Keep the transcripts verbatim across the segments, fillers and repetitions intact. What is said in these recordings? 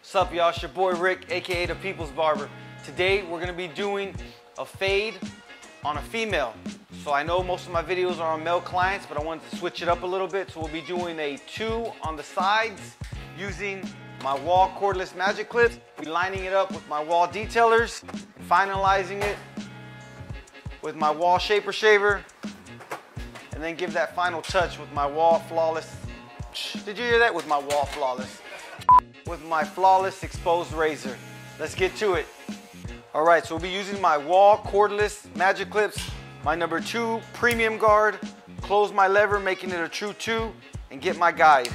What's up, y'all? It's your boy Rick, aka the People's Barber. Today we're gonna be doing a fade on a female. So I know most of my videos are on male clients, but I wanted to switch it up a little bit. So we'll be doing a two on the sides using my Wahl cordless magic clips. We'll be lining it up with my Wahl detailers and finalizing it with my Wahl shaper shaver, and then give that final touch with my Wahl flawless. Did you hear that? With my Wahl flawless. With my flawless exposed razor. Let's get to it. All right, so we'll be using my Wahl cordless magic clips, my number two premium guard, close my lever, making it a true two, and get my guide.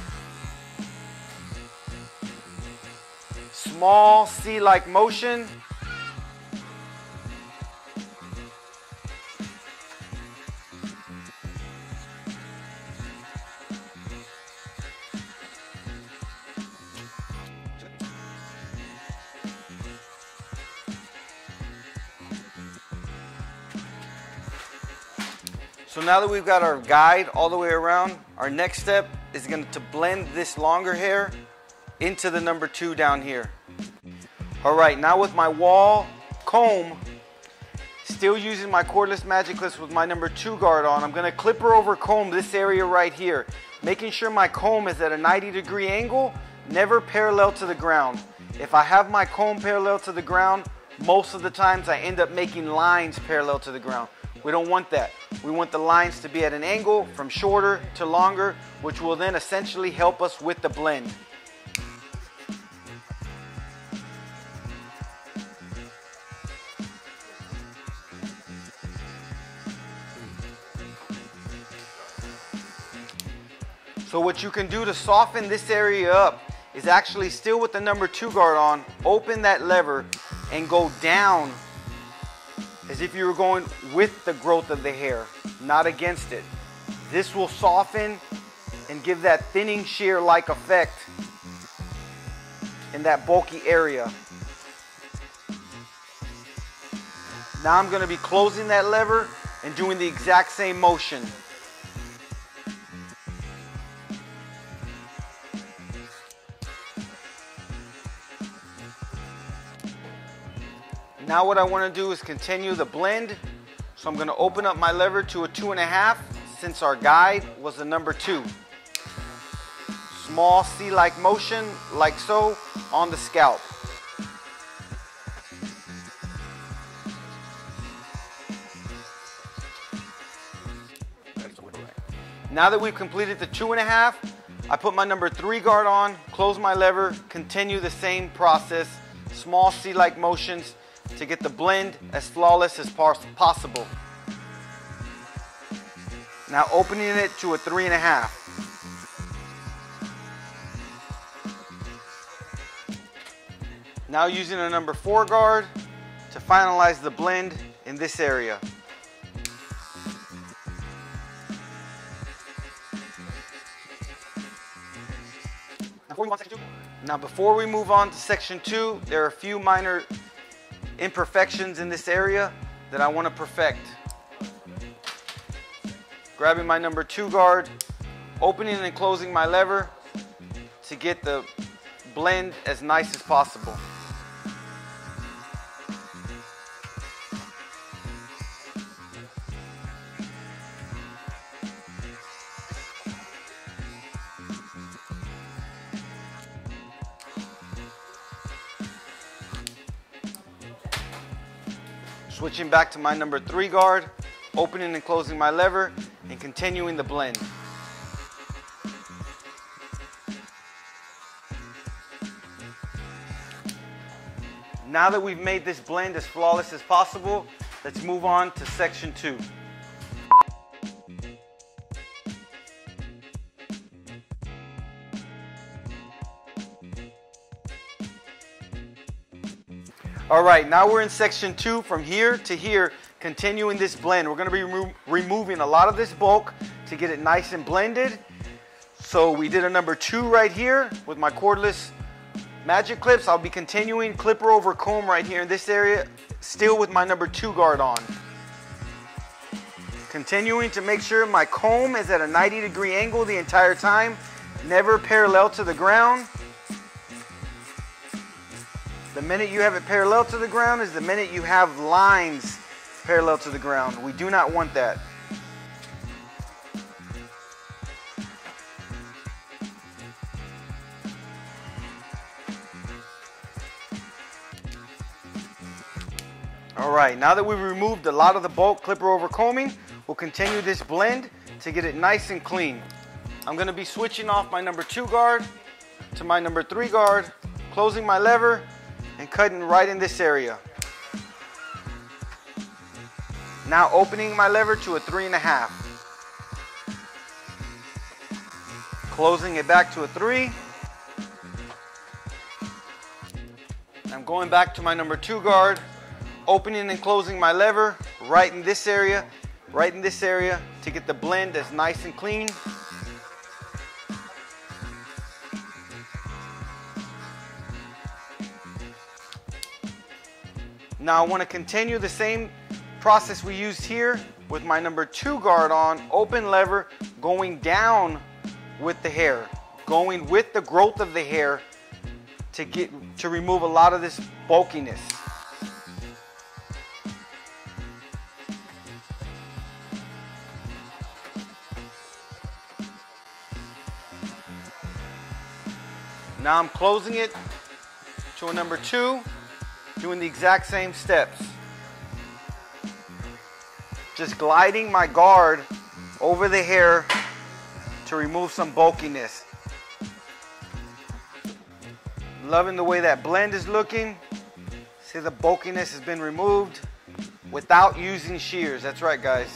Small C-like motion. So now that we've got our guide all the way around, our next step is going to blend this longer hair into the number two down here. All right, now with my Wahl comb, still using my cordless magic clips with my number two guard on, I'm going to clipper over comb this area right here, making sure my comb is at a ninety degree angle, never parallel to the ground. If I have my comb parallel to the ground, most of the times I end up making lines parallel to the ground. We don't want that. We want the lines to be at an angle from shorter to longer, which will then essentially help us with the blend. So what you can do to soften this area up is actually still with the number two guard on, open that lever and go down as if you were going with the growth of the hair, not against it. This will soften and give that thinning shear-like effect in that bulky area. Now I'm going to be closing that lever and doing the exact same motion. Now what I want to do is continue the blend. So I'm going to open up my lever to a two and a half since our guide was the number two. Small C-like motion, like so, on the scalp. Now that we've completed the two and a half, I put my number three guard on, close my lever, continue the same process, small C-like motions, to get the blend as flawless as possible. Now opening it to a three and a half. Now using a number four guard to finalize the blend in this area. Now before we move on to section two, there are a few minor imperfections in this area that I want to perfect. Grabbing my number two guard, opening and closing my lever to get the blend as nice as possible. Switching back to my number three guard, opening and closing my lever, and continuing the blend. Now that we've made this blend as flawless as possible, let's move on to section two. All right, now we're in section two, from here to here, continuing this blend. We're going to be remo removing a lot of this bulk to get it nice and blended. So we did a number two right here with my cordless magic clips. I'll be continuing clipper over comb right here in this area, still with my number two guard on. Continuing to make sure my comb is at a ninety degree angle the entire time, never parallel to the ground. The minute you have it parallel to the ground is the minute you have lines parallel to the ground. We do not want that. All right, now that we've removed a lot of the bulk clipper over combing, we'll continue this blend to get it nice and clean. I'm gonna be switching off my number two guard to my number three guard, closing my lever and cutting right in this area. Now opening my lever to a three and a half. Closing it back to a three. I'm going back to my number two guard, opening and closing my lever right in this area, right in this area to get the blend as nice and clean. Now I want to continue the same process we used here with my number two guard on, open lever, going down with the hair, going with the growth of the hair to get to remove a lot of this bulkiness. Now I'm closing it to a number two, doing the exact same steps. Just gliding my guard over the hair to remove some bulkiness. Loving the way that blend is looking. See, the bulkiness has been removed without using shears. That's right, guys.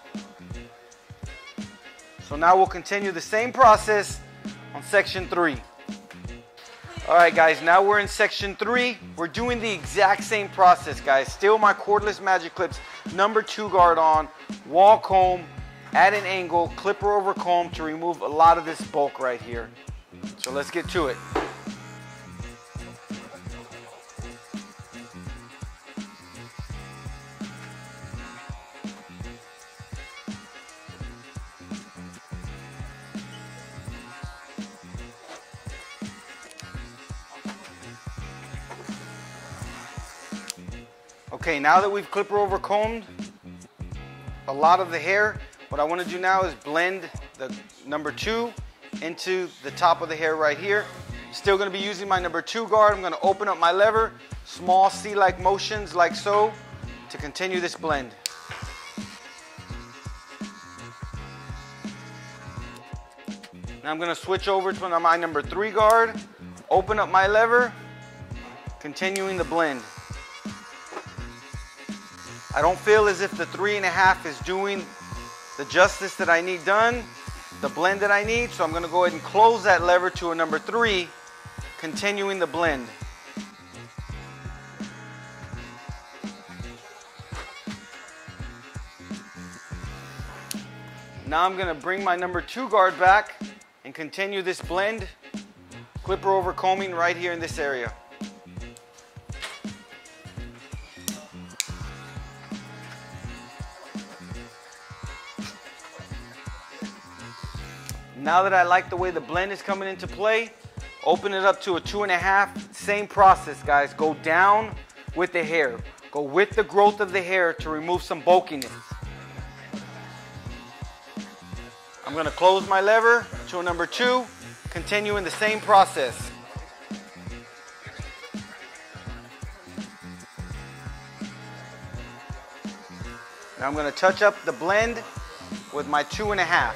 So now we'll continue the same process on section three. All right, guys, now we're in section three. We're doing the exact same process, guys. Still my cordless Magic Clips, number two guard on, wall comb at an angle, clipper over comb to remove a lot of this bulk right here. So let's get to it. Okay, now that we've clipper over combed a lot of the hair, what I want to do now is blend the number two into the top of the hair right here. Still going to be using my number two guard. I'm going to open up my lever, small C-like motions like so to continue this blend. Now I'm going to switch over to my number three guard, open up my lever, continuing the blend. I don't feel as if the three and a half is doing the justice that I need done, the blend that I need, so I'm going to go ahead and close that lever to a number three, continuing the blend. Now I'm going to bring my number two guard back and continue this blend, clipper over combing right here in this area. Now that I like the way the blend is coming into play, open it up to a two and a half. Same process, guys. Go down with the hair. Go with the growth of the hair to remove some bulkiness. I'm going to close my lever to a number two, continuing the same process. Now I'm going to touch up the blend with my two and a half.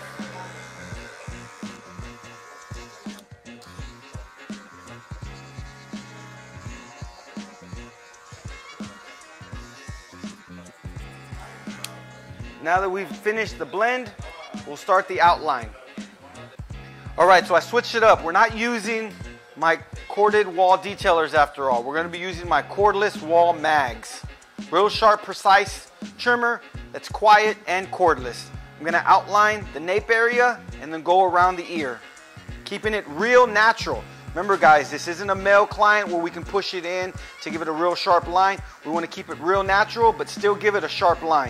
Now that we've finished the blend, we'll start the outline. All right, so I switched it up. We're not using my corded wall detailers after all. We're going to be using my cordless wall mags. Real sharp, precise trimmer that's quiet and cordless. I'm going to outline the nape area and then go around the ear, keeping it real natural. Remember, guys, this isn't a male client where we can push it in to give it a real sharp line. We want to keep it real natural, but still give it a sharp line.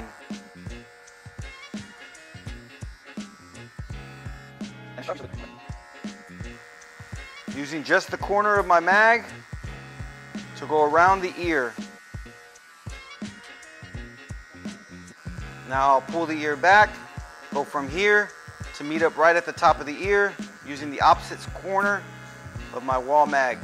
Using just the corner of my mag to go around the ear. Now I'll pull the ear back, go from here to meet up right at the top of the ear using the opposite corner of my wall mag.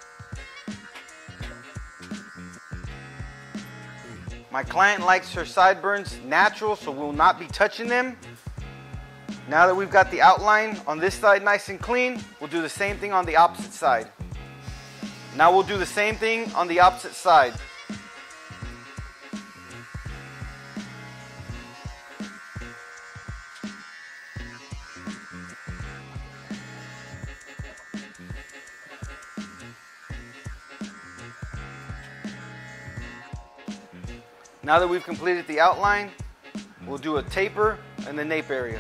My client likes her sideburns natural, so we'll not be touching them. Now that we've got the outline on this side nice and clean, we'll do the same thing on the opposite side. Now we'll do the same thing on the opposite side. Now that we've completed the outline, we'll do a taper in the nape area.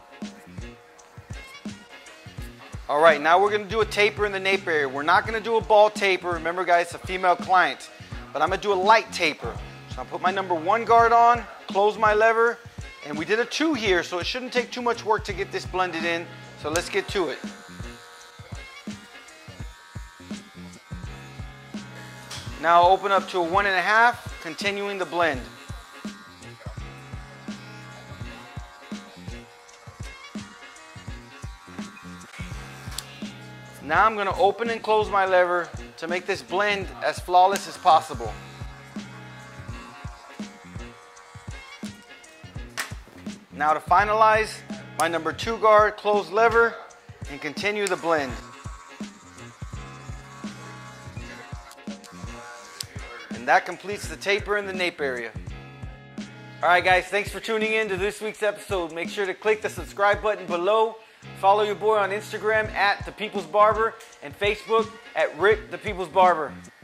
All right, now we're gonna do a taper in the nape area. We're not gonna do a ball taper. Remember guys, it's a female client, but I'm gonna do a light taper. So I'll put my number one guard on, close my lever, and we did a two here, so it shouldn't take too much work to get this blended in. So let's get to it. Now I'll open up to a one and a half, continuing the blend. Now I'm going to open and close my lever to make this blend as flawless as possible. Now to finalize, my number two guard, close lever, and continue the blend. And that completes the taper in the nape area. Alright guys, thanks for tuning in to this week's episode. Make sure to click the subscribe button below. Follow your boy on Instagram at The People's Barber and Facebook at Rick The People's Barber.